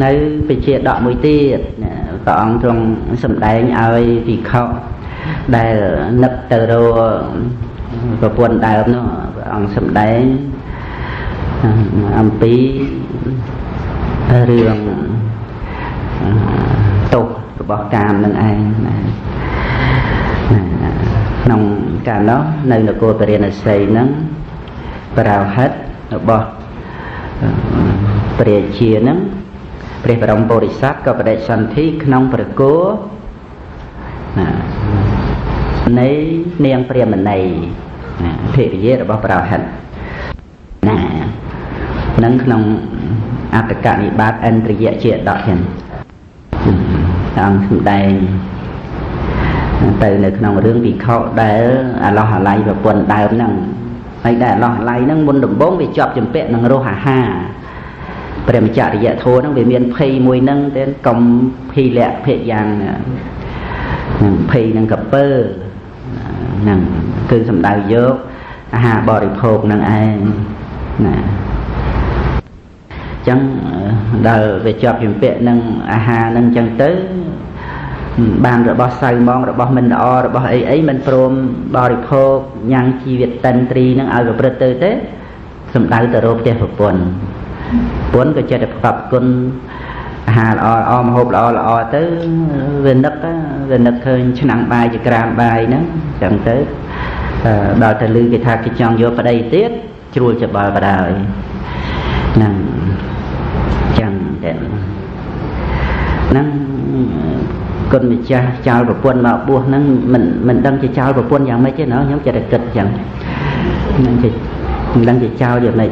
នៅវិជាដកមួយទៀតព្រះអង្គទ្រង់សម្ដែងឲ្យភិក្ខុដែលនឹកទៅរកប្រពន្ធដើមនោះព្រះអង្គសម្ដែងអំពីរឿងទោសរបស់កាមនឹងឯងក្នុងកាលនោះនៅនគរពរាណសីហ្នឹងប្រោហិតរបស់ព្រះជាហ្នឹងព្រះបរមពុរិស័ទក៏បដិសន្ធិក្នុងព្រះគោនៃនាងព្រាហ្មណីភរិយារបស់ប្រោហិតណានឹងក្នុងអត្តកនិបាតឥន្ទ្រិយជាដកហ្នឹងអង្គសម្ដែងទៅនៅក្នុងរឿងភិក្ខុដែលអាឡោះអាល័យប្រពន្ធដើមហ្នឹងហើយដែលអាឡោះអាល័យហ្នឹងមុនដំបូងវាជាប់ជំពាក់នឹងរសអាហារព្រះមច្ចរិយធម៌ហ្នឹងវាមានភ័យមួយហ្នឹងតែកុំភីលៈភេទយ៉ាងភ័យនឹងកពើហ្នឹងគឺសំដៅយកអាហារបរិភោគហ្នឹងឯងណាចឹងដល់វាជាប់ជំពាក់នឹងអាហារហ្នឹងចឹងទៅបានរបស់សៅមងរបស់មិនល្អរបស់អីមិនព្រមបរិភោគញ៉ាំងជីវិតតន្ត្រីហ្នឹងឲ្យប្រព្រឹត្តទៅទេសំដៅទៅរកផ្ទះប្រពន្ធក៏ចិត្តតែផ្កាប់គុណអាហារល្អម្ហូបល្អទៅវានឹកឃើញឆ្នាំងបាយជាក្រាមបាយហ្នឹងចឹងទៅដល់ទៅឮគេថាគេចង់យកប្តីទៀតជ្រួលច្បល់បដ ாய் ហ្នឹងចឹងតែហ្នឹងគុណម្ចាស់ចោលប្រពន្ធមកបួសហ្នឹងមិនដឹងជាចោលប្រពន្ធយ៉ាងម៉េចទេណាខ្ញុំចិត្តតែគិតចឹងហ្នឹងជាមិនដឹងជាចោលយ៉ាងម៉េច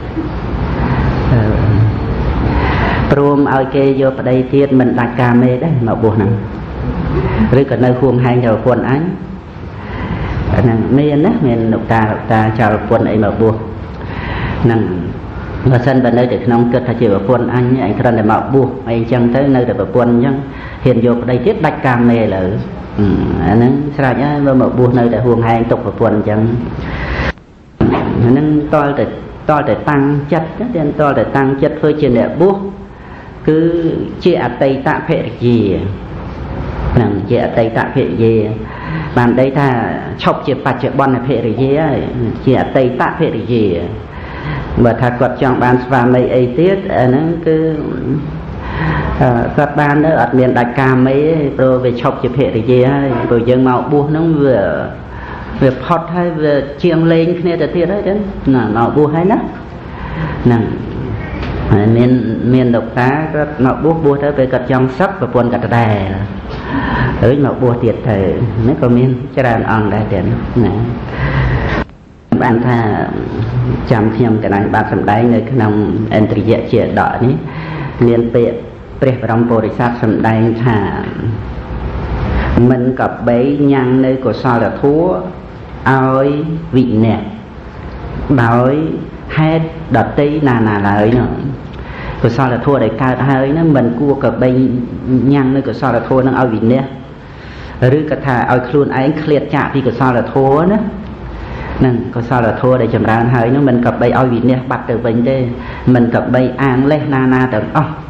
ព្រមឲ្យគេយកប្តីទៀតមិនដាច់ការមេដែរមកបួសហ្នឹងឬក៏នៅហួងហែងទៅប្រពន្ធអញហ្នឹងមានណាមានលោកតាចោលប្រពន្ធអីមកបួសហ្នឹងបើសិនបើនៅតែក្នុងគិតថាជាប្រពន្ធអញគ្រាន់តែមកបួសអីចឹងទៅនៅតែប្រពន្ធអញ្ចឹងហ៊ានយកប្តីទៀតដាច់ការមេឥឡូវអាហ្នឹងស្រេចហើយមកបួសនៅតែហួងហែងទុកប្រពន្ធអញ្ចឹងអាហ្នឹងតលតែតាំងចិត្តតែតលតែតាំងចិត្តធ្វើជាអ្នកបួសគឺជាអតីតភរិយាហ្នឹងជាអតីតភរិយាបានដីថាឈប់ជាបច្ចុប្បន្នភរិយាហើយជាអតីតភរិយាបើថាគាត់ចង់បានស្វាមីអីទៀតអាហ្នឹងគឺគាត់បានទៅអត់មានដាច់ការមេទេព្រោះវាឈប់ជាភរិយាហើយព្រោះយើងមកបួសហ្នឹងវាផុតហើយវាជាងលេងគ្នាទៅទៀតហើយចឹងណាមកបួសហើយណាហ្នឹងហើយមានលោកតាគាត់មកបួសទៅពេលគាត់ចង់សឹកប្រពន្ធគាត់ដែរហើយមកបួសទៀតទៅនេះក៏មានច្រើនអង្គដែរទៀតណាបានថាចាំខ្ញុំកណ្ដាលបាទសម្ដែងនៅក្នុងឥន្ទ្រិយជាដកនេះមានពាក្យព្រះបរមពុរិស័ទសម្ដែងថាមិនក៏បីញ៉ាំងនៅកុសលធម៌ឲ្យវិន័យដោយហេតុដតីណាឡើយនោះកុសលធម៌ដែលកើតហើយហ្នឹងមិនគួរក៏បីញ៉ាំងនៅកុសលធម៌ហ្នឹងឲ្យវិន័យឬក៏ថាឲ្យខ្លួនឯងឃ្លាតចាកពីកុសលធម៌ណានឹងកុសលធម៌ដែលចម្រើនហើយនោះមិនក៏បីឲ្យវិន័យបាត់ទៅវិញទេមិនក៏បីអាងលេសណាទាំងអស់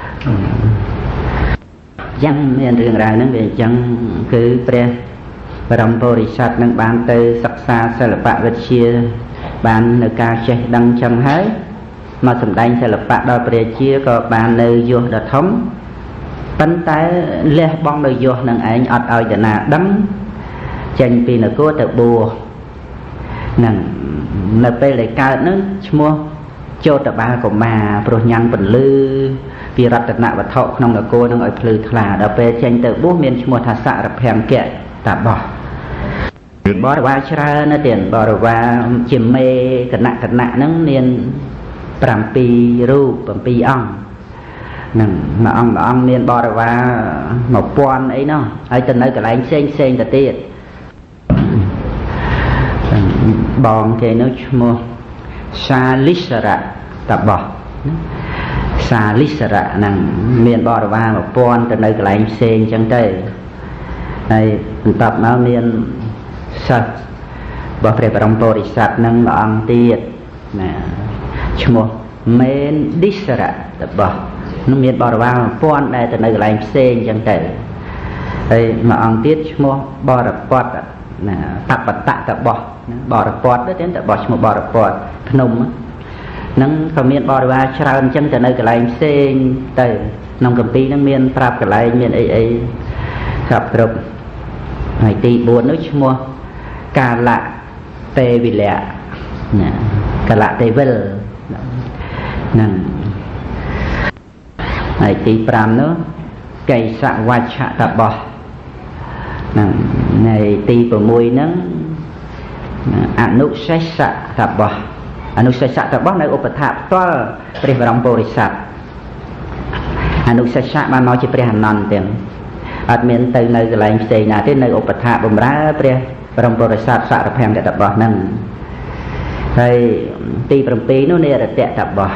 យ៉ាងមានរឿងរ៉ាវហ្នឹងវាអញ្ចឹងគឺព្រះបរមពុរិស័ទនឹងបានទៅសិក្សាសិល្បៈវិទ្យាបាននៅការចេះដឹងចឹងហើយមកសម្ដែងសិល្បៈដល់ព្រះជាក៏បាននៅយោះដ៏ធំប៉ុន្តែលះបង់នៅយោះនឹងឯងអត់ឲ្យតាណាដឹងចេញពីនគរទៅបួសហ្នឹងនៅពេលដែលកើតហ្នឹងឈ្មោះចោតបាកុមារព្រោះញ៉ាំងពន្លឺពីរតនវត្ថុក្នុងនគរនឹងឲ្យភ្លឺថ្លាដល់ពេលចេញទៅបួសមានឈ្មោះថាសរភង្គៈតាបោះបរិវារច្រើនណាស់ទៀតបរិវារជាមេគណៈហ្នឹងមាន7រូប7អង្គហ្នឹងមួយអង្គមានបរិវារ1000អីនោះហើយទៅនៅកន្លែងផ្សេងទៅទៀតបងគេនោះឈ្មោះសាលិសរៈតាបោះសាលិសរៈហ្នឹងមានបរិវារ1000ទៅនៅកន្លែងផ្សេងចឹងទៅហើយបន្ទាប់មកមានសិស្សរបស់ព្រះបរមពុរិស័ទហ្នឹងមួយអង្គទៀតណាឈ្មោះមេនឌិសរៈតាបោះ nó miền bò vào pon đây từ nơi lại xe chẳng thể đây mà ông tiết mua bò đập quạt tập bật tạ tập bò đập quạt đó đến tập bò đập quạt nông nâng còn miền bò vào trao chân từ nơi lại xe từ nông cầm pi nó miền prap cái lại miền ấy gặp được ngày tì buồn nó mua cà lạ tê vì lẹ cà lạ tê vơ nè ngày tì pram nữa cây sạ hoa chạ tập bò ngày tì bờ môi nắng anu say sạ tập bò anu say sạ tập bò này upatha toa pre varong porisat anu say sạ mà nói chỉ pre hành non tiền admin từ nơi cái lại xây nào tới nơi upatha bầm rá pre varong porisat sạ tập hàng để tập bò nâng hay tì bầm pi nó nè là tẹt tập bò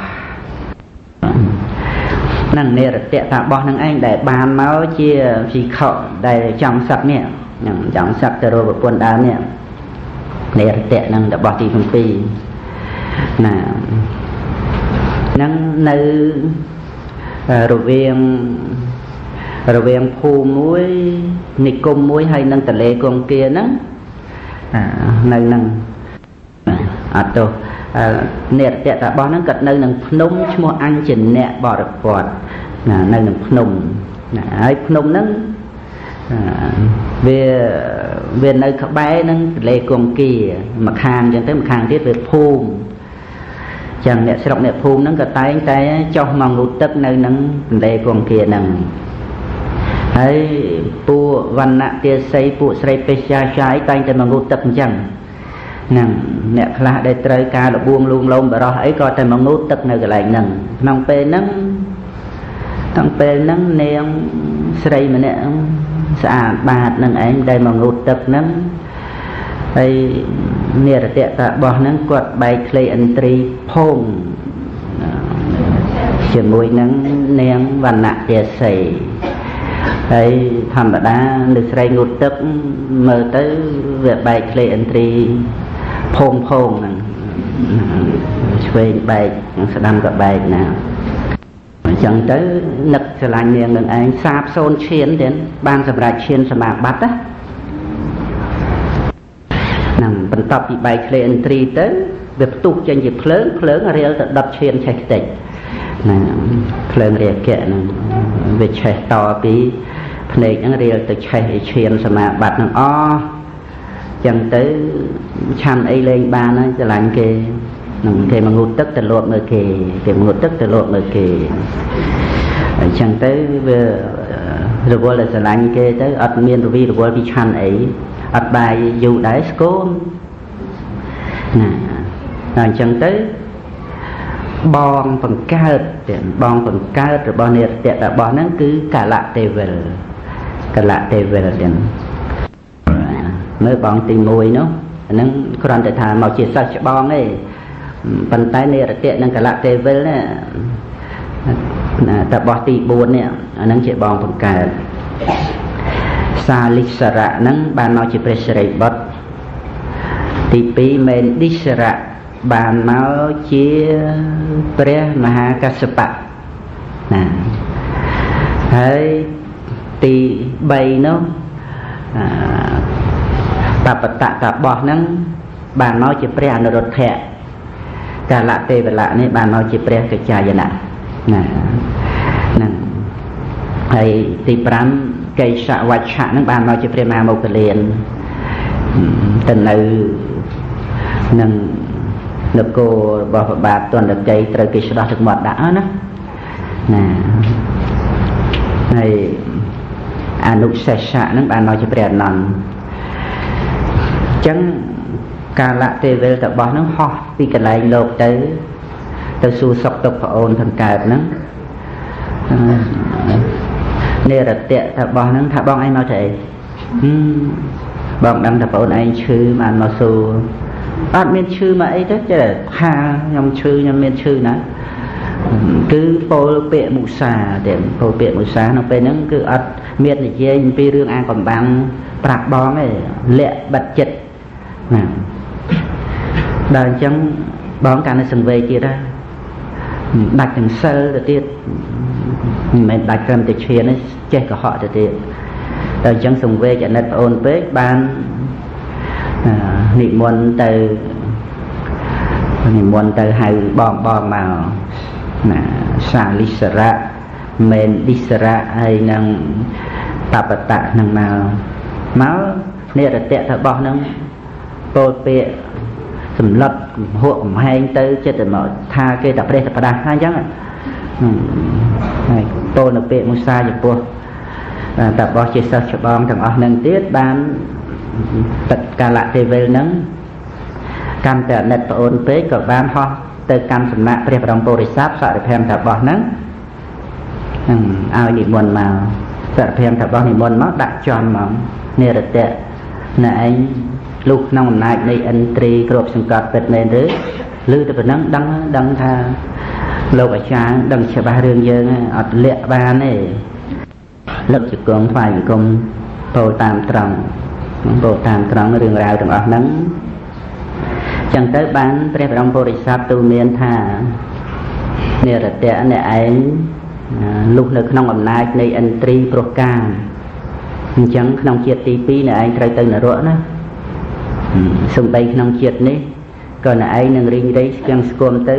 năng nè là tẹt tập bò năng anh để bàn máu chia chỉ khọ để trong sạch nè trong sạch từ rồi buồn đá nè nè tẹt năng tập bò tì bầm pi nè năng nơi rồi viên phù muối nịch cung muối hay năng tờ lệ con kia nắng nơi năng tô nè tẹt tập bò năng cật nơi năng nung mua ăn chỉnh nè bò được quạt nơi năng nung ấy nung nắng về nơi các bé năng lệ con kia mà khang chẳng tới mà khang tiết về phù chẳng nè sẽ đọc nè phù nắng cật tay cho mong lụt tức nơi năng lệ con kia năng ấy pu văn nạ tia xây pu xây pecha trái tay cho mong lụt tức chẳng năng nè khla đây trời ca là buông luôn lông bà đó ấy coi tay mong lụt tức nơi cái lại năng nòng pe nắng nè xây mà nè xa bạt năng ấy đây mong lụt tức nắng ấy nè là tẹt tạ bỏ nắng quạt bay clay entry phong chuyển mùi nắng nén văn nạ tia xây ấy thầm đã được xây ngụt tức mơ tới việc bài clay entry phong nè về bài sẽ đâm gặp bài nào chẳng tới nực sẽ là nhiều người anh sạp xôn chiến đến ban sập lại chiến sập bạc bắt á nằm bận tập bị bài clay entry tới việc tục trên dịp lớn ở đây đập chiến chạy tịch nè lớn rìa kệ nè về chạy to tí này những rìa từ chạy chiến sập bạc nè chẳng tới chăn ấy lên ba nóจะ lạnh kề kề mà ngụt tức từ lộn người kề kề ngụt tức từ lộn người kề chẳng tới rồi gọi làจะ lạnh kề tới ắt miên rồi gọi đi chăn ấy ắt bài dù đáy scone nè chẳng tới bong phần cao rồi bong này tiệt là bong nó cứ cả lạ tê về tiền mới bong tìm mùi nó nâng còn để thà màu chỉ sao cho bong ấy phần tay này là tiện nâng cả lạ tê với nè tập bò tì buồn nè nâng chỉ bong phần cả xa lịch sara nâng bàn màu chỉ pressure bot tì pi men đi sara bàn màu chỉ pre mahakasapa nè thấy tì bay nó tập tạ tập bò nắng bàn nói chỉ pre nó đột thẹn cả lạ tê và lạ này bàn nói chỉ pre cái trà vậy nè hay tì pram cây sạ vạch sạ nó bàn nói chỉ pre mà một cái liền tình nữ nâng được cô bỏ bạc toàn được cây trời cây đó được mọt đã nó nè này anu sạ nó bàn nói chỉ pre nằm chẳng cả lạ tê về tập bó nó ho vì cái lại lột tới xu sọc tập ôn thành cài nó nè là tệ tập bó nó thả bong anh nói thế bong đâm tập ôn anh chư mà nó xu bắt miên chư mà ấy đó chứ là ha nhom chư nhom miên chư nữa cứ phô bệ mù xà để phô bệ mù xà nó bên nó cứ ắt miên là dê pi rương ăn còn bằng bạc bong ấy lẹ bật chật nè đời chẳng bón cả nó sừng về kia ra đặt từng sơ rồi tiết មិនដាច់ត្រឹមតែឈាននេះចេះកុហកទៅទៀតតែអញ្ចឹងសង្វេគអាណិតប្អូនពេកបាននិមន្តទៅហៅបងមកណាសាលិសរៈមេនឌិសរៈហើយនឹងតបតៈនឹងមកនិរតៈរបស់នឹងពោលពាក្យសម្លឹកហួកកំហែងទៅចិត្តមកថាគេតែព្រះតែផ្ដាស់អញ្ចឹងហើយពោលនៅពាក្យមុសាចំពោះតែបោះជាសិស្សច្បងទាំងអស់នឹងទៀតបានទឹកកាលៈទេវលនឹងកាន់តែអាណិតប្អូនពេកក៏បានហោះទៅកាន់សំណាក់ព្រះបរមពុរិស័ទសរិភ័មថាបោះហ្នឹងឲ្យនិមន្តមកសរិភ័មថាបោះនិមន្តមកដាក់ចំមកនិរតៈណែឯងលុះក្នុងអំណាចនៃឥន្ទ្រីគ្រប់សង្កត់ពិតមែនឬឮតែប៉ុណ្ណឹងដឹងថាលោកអាចារ្យដឹងច្បាស់រឿងយើងអត់លាក់បានទេលឹកជង្គង់ថ្វាយបង្គំពោលតាមត្រង់រឿងរ៉ាវទាំងអស់ហ្នឹងចឹងទៅបានព្រះបរមពុរិស័ទទូមានថានិរតៈអ្នកឯងលុះនៅក្នុងអំណាចនៃឥន្ទ្រីព្រោះកាមអញ្ចឹងក្នុងជាតិទី2អ្នកឯងត្រូវទៅនរកណាសំបីក្នុងជាតិនេះក៏អ្នកឯងនឹងរីងរៃស្គាំងស្គមទៅ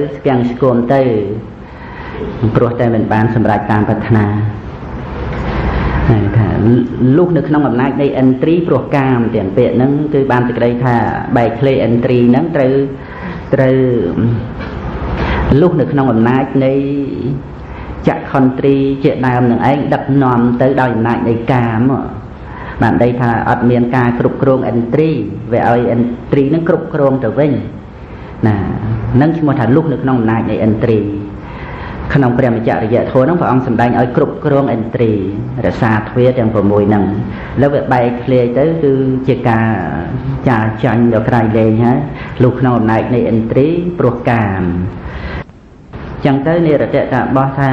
ព្រោះតែមិនបានសម្រេចតាមប្រាថ្នាហើយថាលុះនៅក្នុងអំណាចនៃឥន្ទ្រីព្រោះកាមទាំងពាក្យហ្នឹងគឺបានសេចក្តីថាបែកធ្លាយឥន្ទ្រីហ្នឹងត្រូវលុះនៅក្នុងអំណាចនៃចក្ខន្ទ្រីជាដើមនឹងឯងដឹកនាំទៅដោយអំណាចនៃកាមបានន័យថាអត់មានការគ្រប់គ្រងឥន្ទ្រីវាឲ្យឥន្ទ្រីហ្នឹងគ្រប់គ្រងទៅវិញណានឹងឈ្មោះថាលុះនៅក្នុងអំណាចនៃឥន្ទ្រីក្នុងព្រះមច្ចរិយធម៌ហ្នឹងព្រះអង្គសម្ដែងឲ្យគ្រប់គ្រងឥន្ទ្រីរក្សាទ្វារទាំង6ហ្នឹងแล้วវាបែកធ្លាយទៅគឺជាការចាចាញ់ដល់ក្រៃលែងហើយលុះក្នុងអំណាចនៃឥន្ទ្រីព្រោះកាមចឹងទៅនិរតៈថាបោះថា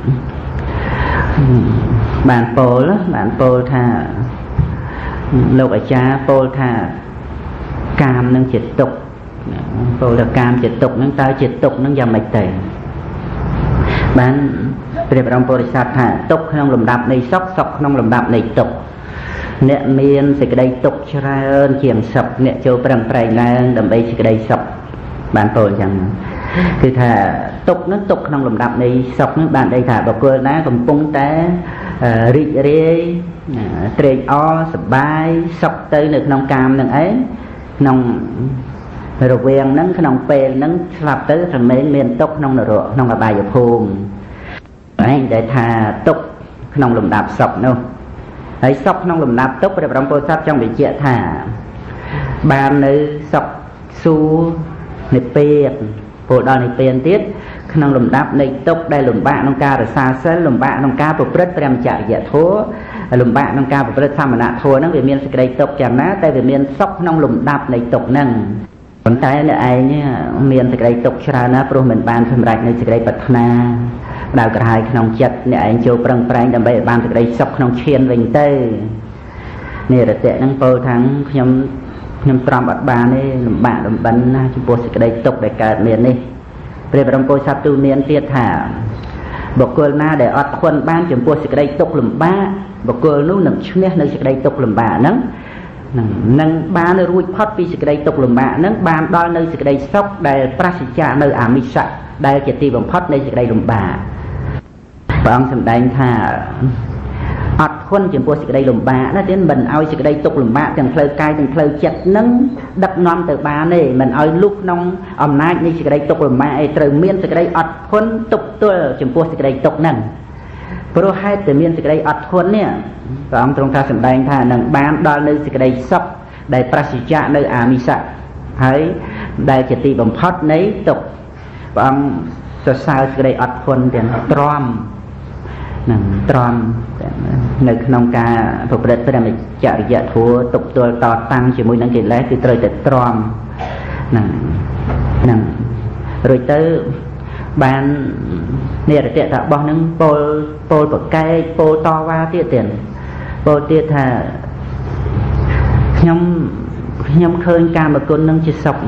បានពោលថាលោកអាចារ្យពោលថាកាមនឹងជាទុក្ខពោលថាកាមជាទុក្ខនឹងតើជាទុក្ខនឹងយ៉ាងម៉េចទៅបានព្រះបរមពុរិស័ទថាទុក្ខក្នុងលំដាប់នៃសុខក្នុងលំដាប់នៃទុក្ខអ្នកមានសេចក្តីទុក្ខច្រើនជាងសុខអ្នកចូលប្រឹងប្រែងឡើងដើម្បីសេចក្តីសុខបានពោលអញ្ចឹងគឺថាទុក្ខនឹងទុក្ខក្នុងលំដាប់នៃសុខនឹងបានន័យថាបុគ្គលណាកំពុងតែរីករាយត្រេកអរសប្បាយសុខទៅនៅក្នុងកាមនឹងឯងក្នុងរវាងហ្នឹងក្នុងពេលហ្នឹងស្លាប់ទៅតែមានទុក្ខក្នុងនរកក្នុងអបាយភូមិឯងដែលថាទុក្ខក្នុងលំដាប់សុខនោះហើយសុខក្នុងលំដាប់ទុក្ខព្រះបរមពុទ្ធសាសនាចង់បញ្ជាក់ថាបាននៅសុខសួគ៌និព្វានពលដល់និព្វានទៀតក្នុងលំដាប់នៃទុក្ខដែលលំបាកក្នុងការរក្សាសិលលំបាកក្នុងការប្រព្រឹត្តព្រះមច្ចរិយធម៌លំបាកក្នុងការប្រព្រឹត្តសមណធម៌ហ្នឹងវាមានសេចក្តីទុក្ខយ៉ាងណាតែវាមានសុខក្នុងលំដាប់នៃទុក្ខហ្នឹងប៉ុន្តែអ្នកឯងមានសេចក្តីទុក្ខច្រើនណាស់ព្រោះមិនបានសម្រេចនៅសេចក្តីប្រាថ្នាដៅក្រហាយក្នុងចិត្តអ្នកឯងចូលប្រឹងប្រែងដើម្បីឲ្យបានសេចក្តីសុខក្នុងឈានវិញទៅនិរតៈហ្នឹងពោលថាខ្ញុំប្រំអត់បានទេលំបាកលំបិនណាចំពោះសេចក្តីទុក្ខដែលកើតមាននេះព្រះបរមពុទ្ធសាសនាទូមានទៀតថាបុគ្គលណាដែលអត់ធន់បានចំពោះសេចក្តីទុក្ខលំបាកបុគ្គលនោះនឹងឈ្នះនៅសេចក្តីទុក្ខលំបាកហ្នឹងនឹងបានរួចផុតពីសេចក្តីទុក្ខលំបាកហ្នឹងបានដល់នៅសេចក្តីសុខដែលប្រសិទ្ធនៅអាមិសៈដែលជាទីបំផុតនៃសេចក្តីលំបាកព្រះអង្គសម្ដែងថាអត់ធន់ចំពោះសេចក្តីលំបាកណាទៀតមិនឲ្យសេចក្តីទុក្ខលំបាកទាំងផ្លូវកាយទាំងផ្លូវចិត្តនឹងដឹកនាំទៅបានទេមិនឲ្យលុះក្នុងអំណាចនៃសេចក្តីទុក្ខលំបាកឯត្រូវមានសេចក្តីអត់ធន់ទប់ទល់ចំពោះសេចក្តីទុក្ខហ្នឹងព្រោះហេតុតែមានសេចក្តីអត់ធន់នេះព្រះអង្គទ្រង់ថាសម្ដែងថានឹងបានដល់នៅសេចក្តីសុខដែលប្រសិទ្ធនៅអាមិសៈហើយដែលជាទីបំផុតនៃទុក្ខព្រះអង្គសរសើរសេចក្តីអត់ធន់ទាំងទ្រាំនៅក្នុងការប្រព្រឹត្តព្រះមច្ចរិយធម៌ទប់ទល់តតាំងជាមួយនឹងកិលេសគឺត្រូវតែទ្រាំហ្នឹងរួចទៅបាននិរតៈថាបោះនឹងពោលប្រកែកពោលតវ៉ាទៀតពោលទៀតថាខ្ញុំឃើញកាមគុណនឹងជាសុខ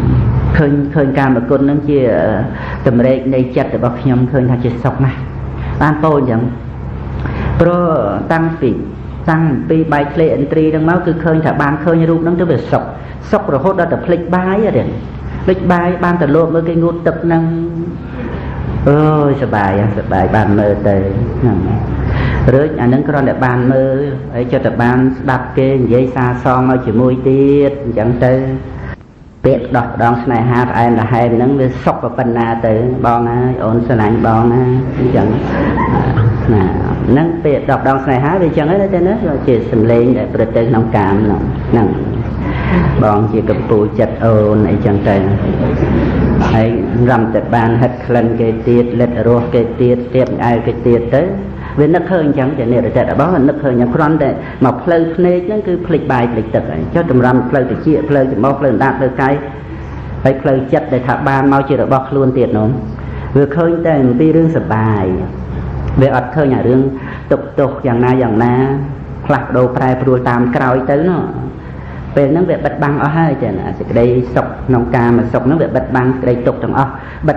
ឃើញកាមគុណនឹងជាតម្រេកនៃចិត្តរបស់ខ្ញុំឃើញថាជាសុខណាស់បានពោអញ្ចឹងព្រោះតាំងពីបាយក្លេឥន្ទ្រីហ្នឹងមកគឺឃើញថាបានឃើញរូបហ្នឹងទៅវាសុខរហូតដល់តែភ្លេចបាយហ្នឹងភ្លេចបាយបានទៅលោកមើលគេងូតទឹកហ្នឹងអូយសប្បាយបានមើលទៅហ្នឹងរួចអាហ្នឹងគ្រាន់តែបានមើលហើយចិត្តតែបានស្ដាប់គេនិយាយសារសងឲ្យជាមួយទៀតអញ្ចឹងទៅពាក្យដោះដងស្នេហាផ្អែមល្ហែមហ្នឹងវាសុខប៉ុណ្ណាទៅបងហើយអូនស្រឡាញ់បងណាអញ្ចឹងណាហ្នឹងពាក្យដោះដងស្នេហាវាអញ្ចឹងហ្នឹងទៅណាជាសម្លេងដែលប្រទៅក្នុងកាមហ្នឹងបងជាកំពូលចិត្តអូនអីចឹងទៅហើយរំតែបានហិតក្លិនគេទៀតលិតរសគេទៀតទៀបអែគេទៀតទៅវានឹកឃើញអញ្ចឹងជានិរតិរបស់នឹកឃើញយ៉ាងគ្រាន់តែមកផ្លូវភ្នែកហ្នឹងគឺភ្លេចបាយភ្លេចទឹកហើយចុះតម្រាំផ្លូវតិចផ្លូវច្រមុះផ្លូវដាតផ្លូវកាយហើយផ្លូវចិត្តដែលថាបានមកជារបស់ខ្លួនទៀតនោះវាឃើញតែអំពីរឿងសបាយវាអត់ឃើញអារឿងទុកទោសយ៉ាងណាផ្លាស់ប្ដូរប្រែប្រួលតាមក្រោយទៅនោះពេលហ្នឹងវាបិទបាំងអស់ហើយចាសេចក្តីសុខក្នុងកាមសុខហ្នឹងវាបិទបាំងសេចក្តីទុកទាំងអស់បិទ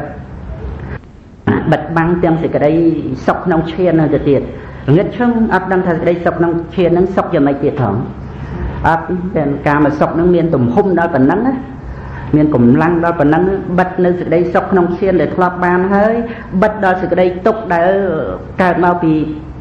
បាំងទាំងសេចក្តីសុខក្នុងឈានហ្នឹងទៅទៀតងឹតឈឹងអត់ដឹងថាសេចក្តីសុខក្នុងឈានហ្នឹងសុខយ៉ាងម៉េចទៀតផងអត់តែកាមសុខហ្នឹងមានទំហំដល់ប៉ុណ្ណឹងណាមានកម្លាំងដល់ប៉ុណ្ណឹងបិទនៅសេចក្តីសុខក្នុងឈានដែលធ្លាប់បានហើយបិទដល់សេចក្តីទុកដែលកើតមកពី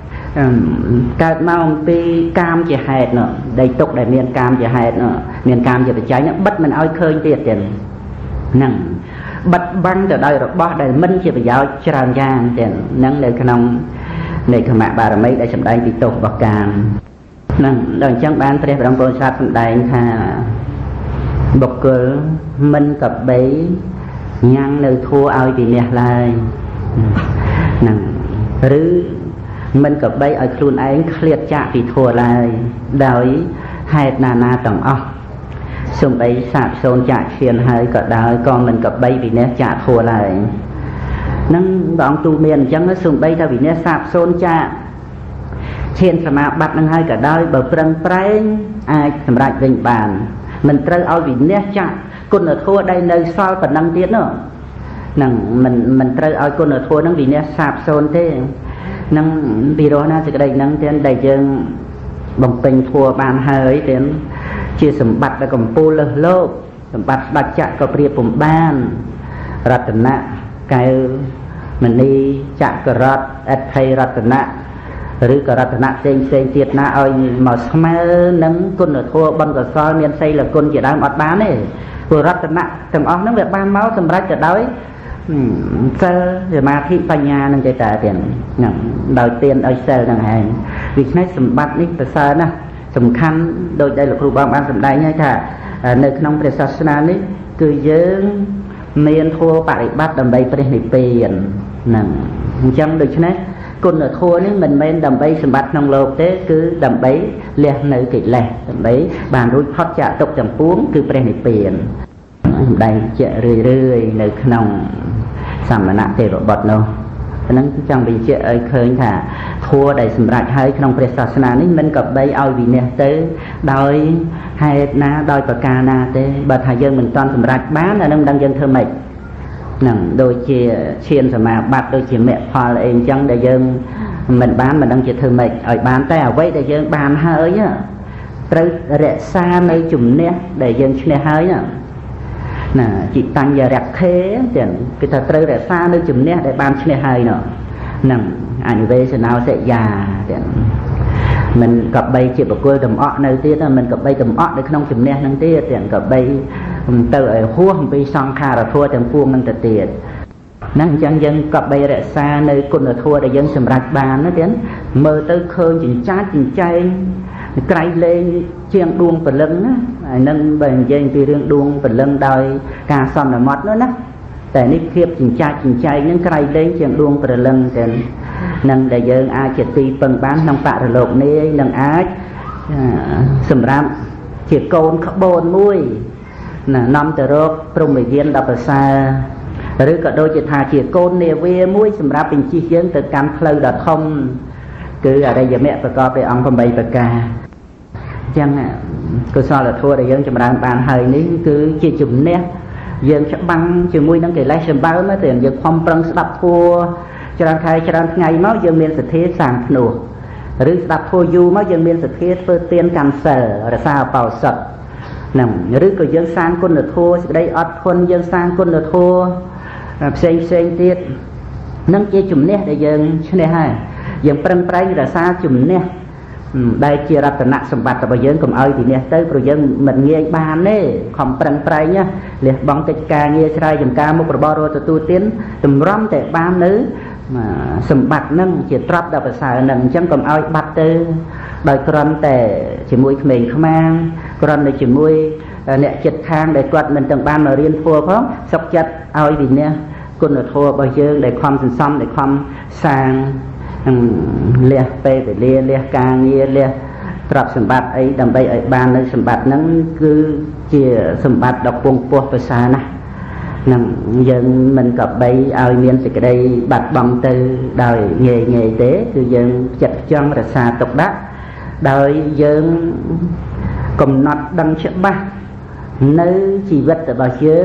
កាមជាហេតុនោះដែលទុកដែលមានកាមជាហេតុនោះមានកាមជាបច្ច័យនោះបិទមិនឲ្យឃើញទៀតទេហ្នឹងបិទបាំងទៅដោយរបស់ដែលមិនជាប្រយោជន៍ច្រើនយ៉ាងទេហ្នឹងនៅក្នុងនៃខមបារមីដែលសម្ដែងពីទោសរបស់កាមហ្នឹងដល់អញ្ចឹងបានព្រះបរមពុទ្ធសាសនាសម្ដែងថាបុគ្គលមិនកបីញ៉ាំងនៅធัวឲ្យវិនិច្ឆ័យឡើយហ្នឹងឬមិនកបីឲ្យខ្លួនឯងឃ្លាតចាកពីធัวឡើយដោយហេតុណាទាំងអស់សូម្បីសាបសូន្យចាកឈានហើយក៏ដោយក៏មិនកបីវិនិច្ឆ័យចាកធัวឡើយនឹងព្រះអង្គទូលមានអញ្ចឹងសូម្បីតែវិនិច្ឆ័យសាបសូន្យចាកឈានសមាបត្តិនឹងហើយក៏ដោយបើប្រឹងប្រែងអាចសម្រេចវិញបានមិនត្រូវឲ្យវិនិច្ឆ័យចាកគុណធម៌ដែលនៅសល់ប៉ុណ្ណឹងទៀតនោះនឹងមិនត្រូវឲ្យគុណធម៌នឹងវិនិច្ឆ័យសាបសូន្យទេនឹងពីរោះណាសេចក្តីហ្នឹងទៀតដែលយើងបំពេញធัวបានហើយទៀតជាសម្បត្តិដែលកំពូលលើសលោកសម្បត្តិស្ដេចចក្រក៏ប្រៀបពុំបានរតនៈកែវមณีចក្ររតអថ័យរតនៈឬក៏រតនៈផ្សេងទៀតណាឲ្យមកស្មើនឹងគុណធម៌បុណ្យកុសលមានសីលគុណជាដើមអត់បានទេព្រោះរតនៈទាំងអស់ហ្នឹងវាបានមកសម្រាប់ទៅដោយសិលសមាធិបញ្ញានឹងទេតើទៀតហ្នឹងដោយទានឲ្យសិលហ្នឹងឯងដូច្នេះសម្បត្តិនេះប្រសើរណាស់សំខាន់ដោយដែលលោកគ្រូបងបានសម្ដែងហើយថានៅក្នុងព្រះសាសនានេះគឺយើងមានធម៌បរិបត្តិដើម្បីព្រះនិព្វានហ្នឹងអញ្ចឹងដូច្នេះគុណធម៌នេះមិនមែនដើម្បីសម្បត្តិក្នុងលោកទេគឺដើម្បីលះនៅកិលេសដើម្បីបានរួចផុតចាកទុក្ខទាំងពួងគឺព្រះនិព្វានសម្ដែងជារឿយនៅក្នុងសមណៈទេវបុត្រនោះហ្នឹងចង់បញ្ជាក់ឲ្យឃើញថាធម៌ដែលសម្រេចហើយក្នុងព្រះសាសនានេះមិនក៏បីឲ្យវិនិច្ឆ័យទៅដោយហេតុណាដោយប្រការណាទេបើថាយើងមិនទាន់សម្រេចបានអានឹងមិនដឹងយើងធ្វើម៉េចហ្នឹងដូចជាឈានសមាបត្តិដូចជាមគ្គផលអីអញ្ចឹងដែលយើងមិនបានមិនដឹងជាធ្វើម៉េចឲ្យបានតែអ្វីដែលយើងបានហើយត្រូវរក្សានៅជំនះដែលយើងឈ្នះហើយណាจิตញ្ញរខេទៀតគឺថាត្រូវរក្សានៅជំនះដែលបានឈ្នះហើយនោះហ្នឹងអនិវេសនោសិយាទៀតមិនក៏បីជាបុគ្គលតំអក់នៅទៀតមិនក៏បីតំអក់នៅក្នុងជំនះហ្នឹងទៀតទៀតក៏បីទៅឲ្យហួសអំពីសង្ខារធម៌ទាំងពួងហ្នឹងទៅទៀតហ្នឹងអញ្ចឹងយើងក៏បីរក្សានៅគុណធម៌ដែលយើងសម្រេចបានណាទៀតមើលទៅឃើញចិញ្ចាចចិញ្ចែងក្រៃលែងជាងដួងព្រលឹងណាហ្នឹងបើនិយាយពីរឿងដួងព្រលឹងដោយការសន្មត់នោះណាតែនេះភាពចិញ្ចាចចិញ្ចែងហ្នឹងក្រៃលែងជាងដួងព្រលឹងទៅនឹងដែលយើងអាចជាទីពឹងបានក្នុងបរិលោកនេះនឹងអាចសម្រាប់ជាកូនក្បូនមួយណានាំទៅរកព្រហ្មវិហារដល់ប្រសើរឬក៏ដូចជាថាជាកូននាវាមួយសម្រាប់បញ្ជិះយើងទៅកាន់ផ្លូវដ៏ធំគឺអរិយមគ្គប្រកបដោយអង្គ8ប្រការអញ្ចឹងកុសលធម៌ដែលយើងចម្រើនបានហើយនេះគឺជាជំនះយើងច្បាំងជាមួយនឹងកិលេសសម្បើមតែយើងខំប្រឹងស្ដាប់ធម៌ច្រើនខែច្រើនថ្ងៃមកយើងមានសទ្ធាសាងភ្នោះឬស្ដាប់ធម៌យូរមកយើងមានសទ្ធាធ្វើទានកាន់សិលរក្សាឧបោសថហ្នឹងឬក៏យើងសាងគុណធម៌សេចក្តីអត់ធន់យើងសាងគុណធម៌ផ្សេងទៀតនឹងជាជំនះដែលយើងឈ្នះហើយយើងប្រឹងប្រែងរក្សាជំនះដែលជារតនសម្បត្តិរបស់យើងកុំឲ្យពីនេះទៅព្រោះយើងមិនងាយបានទេខំប្រឹងប្រែងលះបង់កិច្ចការងារឆ្លើយចំការមុខរបររត់ទទួលទានតម្រាំតែបាននៅសម្បត្តិនឹងជាទ្រព្យដ៏ប្រសើរនឹងអញ្ចឹងកុំឲ្យបាត់ទៅដោយគ្រាន់តែជាមួយក្មេងខ្មាំងគ្រាន់តែជាមួយអ្នកចិត្តខាងដែលគាត់មិនទាំងបានមករៀនធម៌ផងសុខចិត្តឲ្យវិន័យគុណធម៌របស់យើងដែលខំសន្សំដែលខំសាងលះពេលវេលាលះការងារលះទ្រព្យសម្បត្តិអីដើម្បីឲ្យបាននៅសម្បត្តិហ្នឹងគឺជាសម្បត្តិដ៏ពងពោះប្រសើរណាស់នឹងយើងមិនក៏បីឲ្យមានសេចក្តីបាត់បង់ទៅដោយងាយទេគឺយើងចិត្តខ្ចង់រក្សាទុកដាក់ដោយយើងកំណត់ដឹងច្បាស់នៅជីវិតរបស់យើង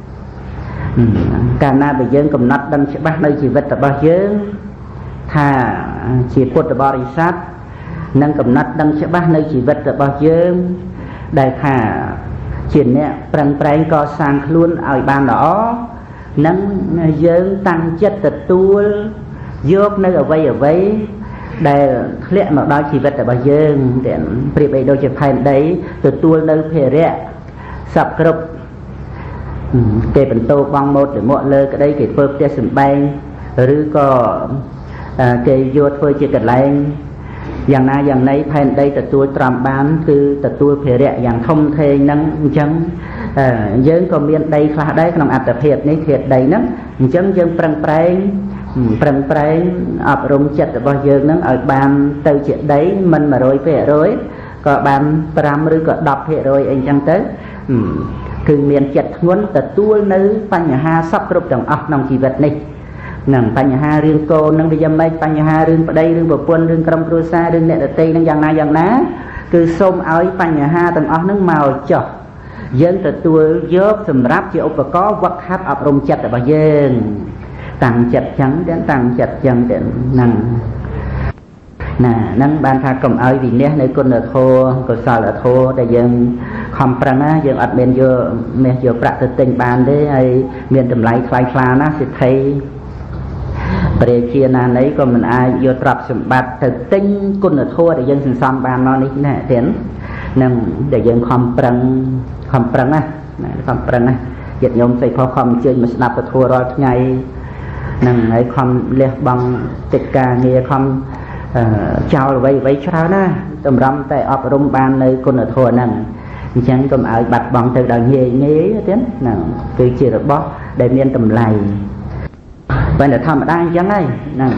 កាលណាបើយើងកំណត់ដឹងច្បាស់នៅជីវិតរបស់យើងថាជាពុទ្ធបរិស័ទនឹងកំណត់ដឹងច្បាស់នៅជីវិតរបស់យើងដែលថាជាអ្នកប្រឹងប្រែងកសាងខ្លួនឲ្យបានល្អនឹងយើងតាំងចិត្តទទួលយកនៅអ្វីដែលធ្លាក់មកដល់ជីវិតរបស់យើងទាំងប្រៀបដូចជាផែនដីទទួលនៅភារៈសពគ្រប់គេបន្តបងម៉ូតមកលើក្តីគេធ្វើផ្ទះសម្បែងឬក៏គេយកធ្វើជាកន្លែងយ៉ាងណាយ៉ាងណីផែនដីទទួលត្រាំបានគឺទទួលភារៈយ៉ាងធំធេងហ្នឹងអញ្ចឹងយើងក៏មានដីខ្លះដែរក្នុងអត្តភាពនេះធាតុដីហ្នឹងអញ្ចឹងយើងប្រឹងប្រែងអប់រំចិត្តរបស់យើងហ្នឹងឲ្យបានទៅជាដីមិន 100% ក៏បាន 5 ឬក៏ 10% អីអញ្ចឹងទៅគឺមានចិត្តធ្ងន់ទទួលនៅបញ្ហាសពគ្រប់ទាំងអស់ក្នុងជីវិតនេះនឹងបញ្ហារឿងកូននឹងវាយ៉ាងម៉េចបញ្ហារឿងប្តីរឿងប្រពន្ធរឿងក្រុមគ្រួសាររឿងអ្នកដទៃនឹងយ៉ាងណាគឺសូមឲ្យបញ្ហាទាំងអស់នឹងមកចុះយើងទទួលយកសម្រាប់ជាឧបករណ៍វឹកហាត់អប់រំចិត្តរបស់យើងតាំងចិត្តចឹងទៅហ្នឹងហ្នឹងបានថាកុំឲ្យវិន័យនៅគុណធម៌កុសលធម៌ដែលយើងខំប្រឹងណាយើងអត់មានយកប្រាក់ទៅទិញបានទេហើយមានតម្លៃថ្លៃថ្លាណាស់សិទ្ធិព្រះជាណានៃក៏មិនអាចយកទ្រព្យសម្បត្តិទៅទិញគុណធម៌ដែលយើងសន្សំបានមកនេះណាទៀតនឹងដែលយើងខំប្រឹងណាញាតិញោមស្អីផុសខំអញ្ជើញមកស្ដាប់ពធរាល់ថ្ងៃនឹងហើយខំលះបង់កិច្ចការងារខំចោលអ្វីច្រើនណាតម្រាំតែអប់រំបាននៅគុណធម៌ហ្នឹងអញ្ចឹងកុំឲ្យបាត់បង់ទៅដល់ងាយទៀតហ្នឹងគឺជារបស់ដែលមានតម្លៃបើតែធម្មតាអញ្ចឹងហើយហ្នឹង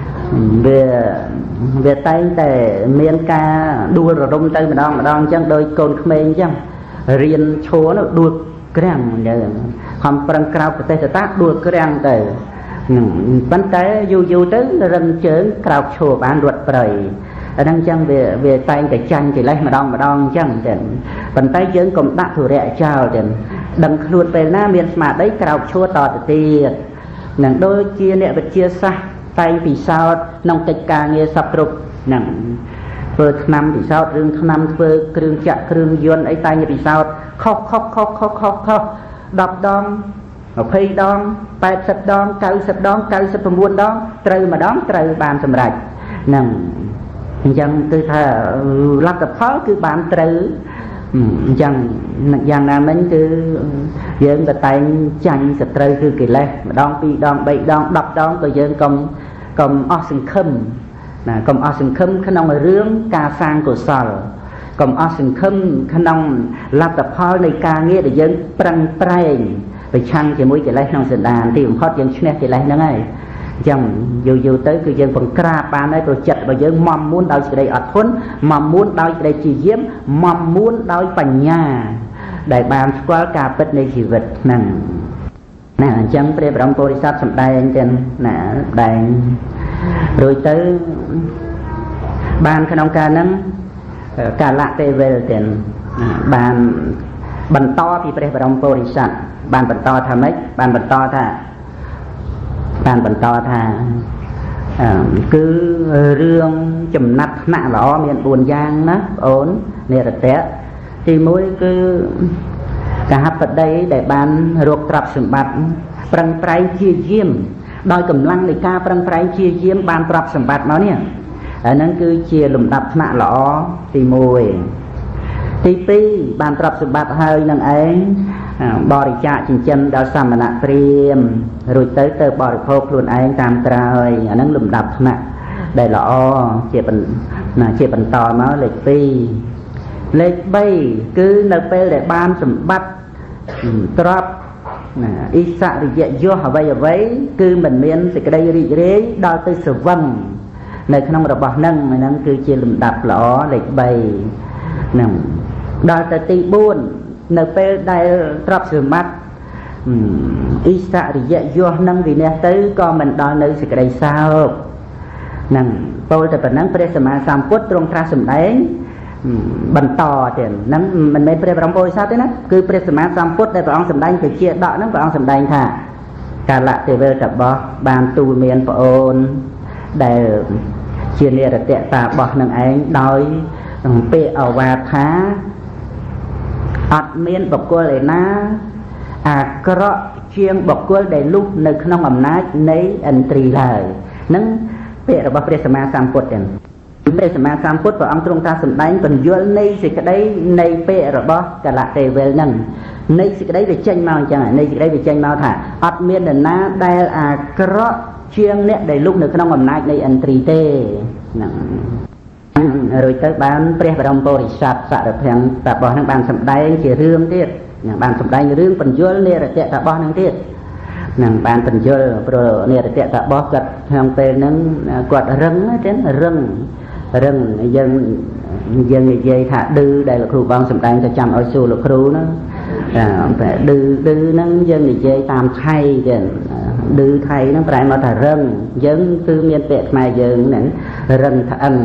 វាតែងតែមានការដួលរំទៅម្ដងអញ្ចឹងដោយកូនក្មេងអញ្ចឹងរៀនឈរនោះដួលក្រាំងខំប្រឹងក្រោកប្រទេសតាដួលក្រាំងទៅប៉ុន្តែយូរទៅរឹងជើងក្រោកឈរបានរត់ព្រៃអាហ្នឹងអញ្ចឹងវាតែងតែចាញ់កិលេសម្ដងអញ្ចឹងតែប៉ុន្តែយើងកុំដាក់ធុរៈចោលទេដឹងខ្លួនពេលណាមានស្មារតីក្រោកឈរតទៅទៀតនឹងដូចជាអ្នកវិទ្យាសាស្ត្រតែងពិសោធន៍ក្នុងកិច្ចការងារសពគ្រប់ហ្នឹងធ្វើឆ្នាំពិសោធន៍រឿងឆ្នាំធ្វើគ្រឿងចាក់គ្រឿងយន្តអីតែងពិសោធន៍ខុស10 ដង20 ដង80 ដង90 ដង99 ដងត្រូវម្ដងត្រូវបានសម្រេចហ្នឹងអញ្ចឹងគឺថាលទ្ធផលគឺបានត្រូវអញ្ចឹងយ៉ាងណាមិញគឺយើងក៏តែងចាញ់សត្រូវគឺកិលេសម្ដង2 ដង 3 ដង 10 ដងក៏យើងកុំអស់សង្ឃឹមណាកុំអស់សង្ឃឹមក្នុងរឿងការសាងកុសលកុំអស់សង្ឃឹមក្នុងលទ្ធផលនៃការងារដែលយើងប្រឹងប្រែងប្រឆាំងជាមួយកិលេសក្នុងសន្តានទីបំផុតយើងឈ្នះកិលេសហ្នឹងហើយអញ្ចឹងយូរទៅគឺយើងបង្ក្រាបបានហើយព្រោះចិត្តរបស់យើងមមមួនដោយសេចក្តីអត់ធន់មមមួនដោយសេចក្តីជាយាមមមមួនដោយបញ្ញាដែលបានស្គាល់ការពិតនៃជីវិតហ្នឹងណាអញ្ចឹងព្រះបរមពុរិស័ទសម្ដែងទាំងណាសម្ដែងរួចទៅបានក្នុងការហ្នឹងកាលៈទេវេលទាំងបានបន្តពីព្រះបរមពុរិស័ទបានបន្តថាម៉េចបានបន្តថាបានបន្តថាគឺរឿងចំណាត់ថ្នាក់ល្អមាន4យ៉ាងណាបងអូននិរតៈទី1គឺកហបតីដែលបានរកទ្រព្យសម្បត្តិប្រឹងប្រែងជាយាមដោយកម្លាំងនៃការប្រឹងប្រែងជាយាមបានទ្រព្យសម្បត្តិមកនេះអាហ្នឹងគឺជាលំដាប់ថ្នាក់ល្អទី1ទី2បានទ្រព្យសម្បត្តិហើយនឹងឯងបរិច្ចាគចិញ្ចឹមដល់សមណព្រាហ្មណ៍រួចទៅបរិភោគខ្លួនឯងតាមក្រោយអាហ្នឹងលំដាប់ថ្នាក់ដែលល្អជាបន្តមកលេខ2លេខ3គឺនៅពេលដែលបានសម្បត្តិទ្រព្យអិសរិយយសអ្វីគឺមិនមានសេចក្តីរីករាយដល់ទៅស្រវឹងនៅក្នុងរបស់ហ្នឹងគឺជាលំដាប់ល្អលេខ3ហ្នឹងដល់ទៅទី4នៅពេលដែលទ្រព្យសម្បត្តិអិសរិយយសនឹងវិនិច្ឆ័យទៅក៏មិនដល់នៅសេចក្តីសោកហ្នឹងពោលតែប៉ុណ្ណឹងព្រះសម្មាសម្ពុទ្ធទ្រង់ត្រាស់សម្ដែងបន្តទៀតហ្នឹងមិនមែនព្រះបរមពុទ្ធសាសទេណាគឺព្រះសម្មាសម្ពុទ្ធដែលព្រះអង្គសម្ដែងជាជាដកហ្នឹងព្រះអង្គសម្ដែងថាកាលៈទេវតបោះបានទូលមានប្អូនដែលជានិរតតាបោះនឹងឯងដោយពាក្យអវាទថាអត់មានបុគ្គលឯណាអាក្រក់ជាងបុគ្គលដែលលុះនៅក្នុងអំណាចនៃឥន្ទ្រីឡើយហ្នឹងពាក្យរបស់ព្រះសម្មាសម្ពុទ្ធទាំងព្រះសម្មាសម្ពុទ្ធព្រះអង្គទ្រង់ថាសម្ដែងបញ្យលនៃសេចក្តីនៃពាក្យរបស់កលៈទេវលហ្នឹងនៃសេចក្តីវាចេញមកអញ្ចឹងនៃសេចក្តីវាចេញមកថាអត់មាននរណាដែលអាក្រក់ជាងអ្នកដែលលុះនៅក្នុងអំណាចនៃឥន្ទ្រីទេហ្នឹងរួចទៅបានព្រះបរមពុរិស័ទសរភ័ងតាបោះហ្នឹងបានសម្ដែងជារឿងទៀតបានសម្ដែងរឿងបញ្យលនិរតតាបោះហ្នឹងទៀតនឹងបានបញ្យលព្រោះនិរតតាបោះគាត់ក្នុងពេលហ្នឹងគាត់រឹងទេរឹងយើងនិយាយថាឌឺដែលលោកគ្រូបងសម្ដែងទៅចាំឲ្យសួរលោកគ្រូហ្នឹងឌឺហ្នឹងយើងនិយាយតាមថៃទេឌឺថៃហ្នឹងប្រែមកថារឹងយើងគឺមានពាក្យខ្មែរយើងហ្នឹងរឹងថាអឹង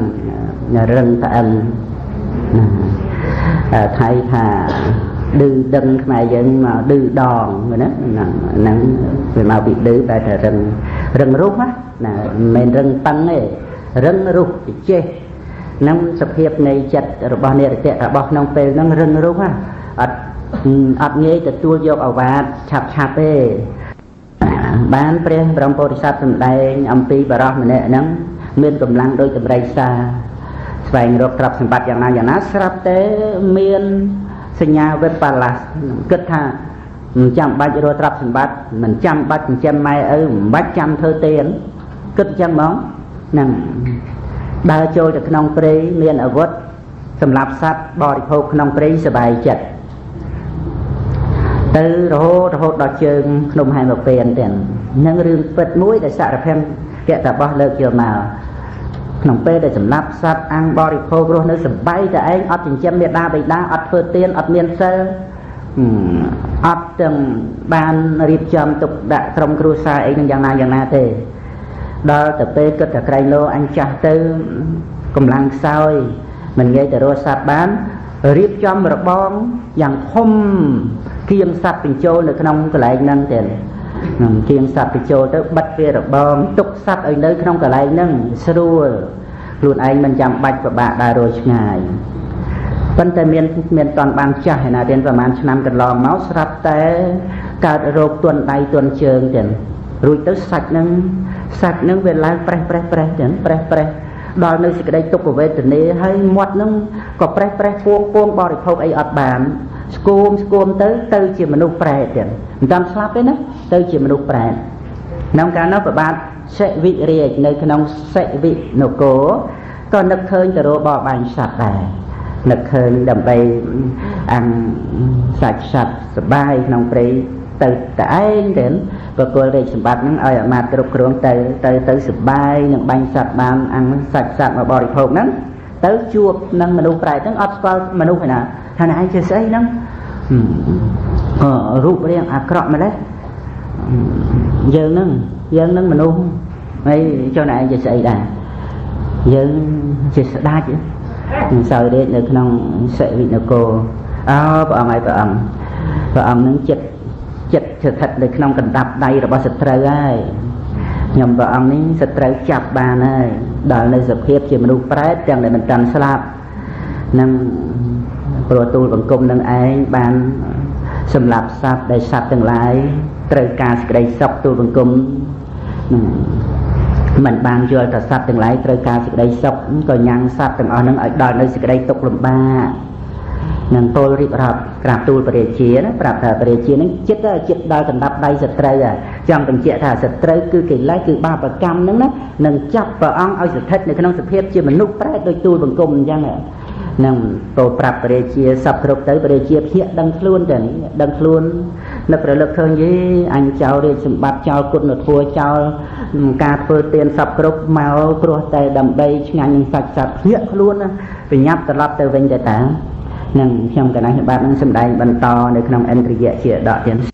ថៃថាឌឺដឹងខ្មែរយើងមកឌឺដងណាហ្នឹងវាមកពីឌឺតែថារឹងរុះណាមិនមែនរឹងតឹងទេរឹងរុះចេះនឹងសភាពនៃចិត្តរបស់និរតៈរបស់ក្នុងពេលហ្នឹងរឹងរុះអត់ងាយទទួលយកអាវាតឆាប់ទេបានព្រះបរមពុទ្ធសាសសម្ដែងអំពីបរោះម្នាក់ហ្នឹងមានកម្លាំងដោយតម្រៃសាស្វែងរកទ្រព្យសម្បត្តិយ៉ាងណាស្រាប់តែមានសញ្ញាវិបលាសគិតថាមិនចាំបាច់រកទ្រព្យសម្បត្តិមិនចាំបាច់ចិញ្ចឹមម៉ែឪមិនបាច់ចាំធ្វើទានគិតអញ្ចឹងហ្មងហ្នឹងដើរចូលទៅក្នុងព្រៃមានអាវុធសម្រាប់សត្វបរិភោគក្នុងព្រៃសบายចិត្តទៅរហូតដល់ជើងភ្នំហែមពែនទាំងនឹងរឿងពិតមួយដែលសារភ័ងកតបោះលើកយកមកក្នុងពេលដែលសម្លាប់សត្វអង្គបរិភោគរស់នៅសบายតែឯងអត់ចិញ្ចឹមមេដាបិតាអត់ធ្វើទានអត់មានសិលអត់ទាំងបានរៀបចំទុកដាក់ក្រុមគ្រួសារអីនឹងយ៉ាងណាទេដល់ទៅពេលគិតតែក្រែងលោអញចាស់ទៅកម្លាំងខ្សោយមិនងាយទៅរកសត្វបានរៀបចំរបងយ៉ាងធំគៀងសត្វបញ្ចូលនៅក្នុងកន្លែងហ្នឹងទៀតគៀងសត្វបញ្ចូលទៅបិទវារបងទុកសត្វឲ្យនៅក្នុងកន្លែងហ្នឹងស្រួលខ្លួនឯងមិនចាំបាច់ពិបាកដើររកឆ្ងាយប៉ុន្តែមានតន់បានចាស់ឯណាទៀតប្រហែលឆ្នាំកន្លងមកស្រាប់តែកើតរោគទន់ដៃទន់ជើងទៀតរួចទៅសាច់ហ្នឹងវាឡើងប្រេះទៀតដល់នៅសេចក្តីទុក្ខវេទនាហើយមាត់ហ្នឹងក៏ប្រេះពួងបរិភោគអីអត់បានស្គមទៅជាមនុស្សប្រែតទៀតមិនតាមស្លាប់ទេណាទៅជាមនុស្សប្រែតក្នុងកាលនោះប្របាទសិវិរាជនៅក្នុងសិវិនគរក៏នឹកឃើញទៅរកបរបាញ់សត្វដែរនឹកឃើញដើម្បីសាច់សត្វសបាយក្នុងព្រៃទៅតែឯងទៅប្រគល់រាជសម្បត្តិហ្នឹងឲ្យអាមាត្យគ្រប់គ្រងទៅសបាយនឹងបាញ់សត្វបានសាច់សត្វមកបរិភោគហ្នឹងទៅជួបនឹងមនុស្សប្រែតហ្នឹងអត់ស្គាល់មនុស្សឯណាថាឯងជាស្អីហ្នឹងរូបរាងអាក្រក់ម្លេះយើងហ្នឹងមនុស្សហើយចុះឯងជាស្អីដែរយើងជាស្ដេចសោយរាជនៅក្នុងសិវិនគរព្រះអង្គហ្នឹងចិត្តស្ថិតនៅក្នុងកណ្ដាប់ដៃរបស់សត្រូវហើយ nhầm vợ ông ní sẽ trời chập bà này đợi nơi dập hiếp chỉ mà nụ prét chẳng để mình trần slap nâng pro tu bằng cung nâng ai ban xâm lạp sạp đầy sạp từng lại trời ca sẽ đầy sọc tu bằng cung mình ban cho ta sạp từng lại trời ca sẽ đầy sọc còn nhang sạp từng ở nâng ở đợi nơi sẽ đầy tục lùm ba nâng tôi rịp rạp krạp tu bề chia đó krạp thà bề chia nó chết đôi cần đập đây sệt trời à trong từng chia thà sệt trời cứ kỳ lấy cứ ba bậc cam nâng đó nâng chấp vào ông ao sệt thết này cái nông sệt hiếp chia mình nút trái đôi tu bằng cùng chăng ạ nâng tôi krạp bề chia sập rụp tới bề chia hiện đăng luôn lập rồi lập hơn với anh cháu đi sum bát cháu cột một thua cháu cà phê tiền sập rụp màu cua tay đầm bay ngành sạch hiện luôn vì nhấp từ lấp từ bên để tả nâng trong cái này bạn xâm đại bần to để không ăn trì dễ chia đọ tiền